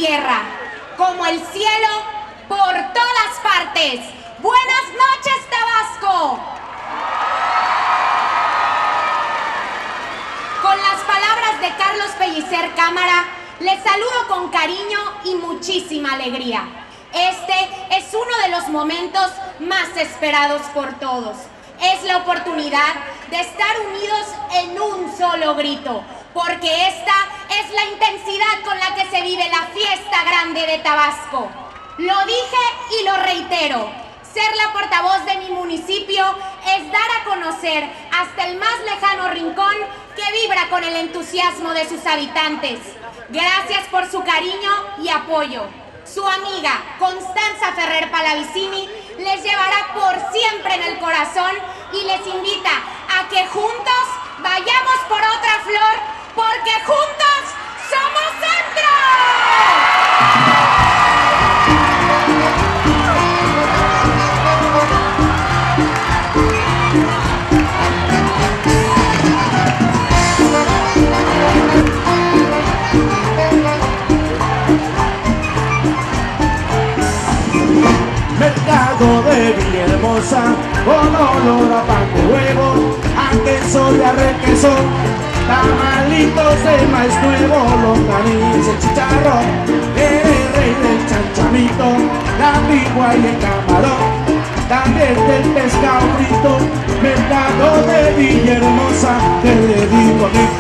tierra, como el cielo por todas partes. Buenas noches, Tabasco. Con las palabras de Carlos Pellicer Cámara, les saludo con cariño y muchísima alegría. Este es uno de los momentos más esperados por todos. Es la oportunidad de estar unidos en un solo grito, porque esta es la intensidad con la que se vive la fiesta grande de Tabasco. Lo dije y lo reitero, ser la portavoz de mi municipio es dar a conocer hasta el más lejano rincón que vibra con el entusiasmo de sus habitantes. Gracias por su cariño y apoyo. Su amiga Constanza Ferrer Palavicini les llevará por siempre en el corazón y les invita a que juntos vayamos por otra flor, porque juntos somos centro. Mercado de Villahermosa, con olor a pan de huevo, a queso de requesón, tamalitos de maíz nuevo, longaniza, chicharrón, el rey del chanchamito, la pigua y el camarón, también del pescado frito. Mercado de Villahermosa, te le digo a mi